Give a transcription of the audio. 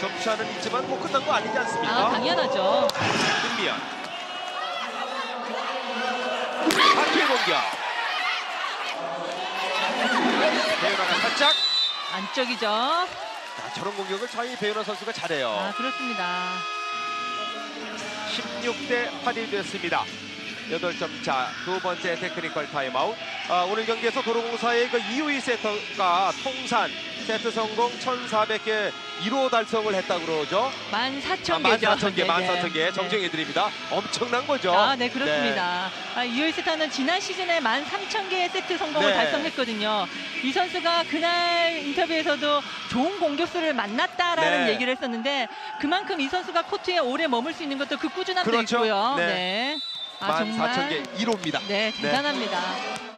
점수차는 있지만 뭐 끝난 거 아니지 않습니까? 아, 당연하죠. 김미연. 바퀴의 공격. 배윤아가 살짝. 안쪽이죠. 자, 저런 공격을 저희 배윤아 선수가 잘해요. 아, 그렇습니다. 16대 8이 됐습니다. 8점 차, 두 번째 테크니컬 타임아웃. 오늘 경기에서 도로공사의 그 이우희 세터가 통산 세트 성공 1,400개 1호 달성을 했다고 그러죠. 14,000개죠. 14,000개, 14,000개 정정해드립니다. 엄청난 거죠. 아, 네, 그렇습니다. 이효희 세타는 지난 시즌에 13,000개의 세트 성공을 네. 달성했거든요. 이 선수가 그날 인터뷰에서도 좋은 공격수를 만났다라는 네. 얘기를 했었는데 그만큼 이 선수가 코트에 오래 머물 수 있는 것도 그 꾸준함도 그렇죠. 있고요. 네. 네. 14,000개 1호입니다. 네, 대단합니다.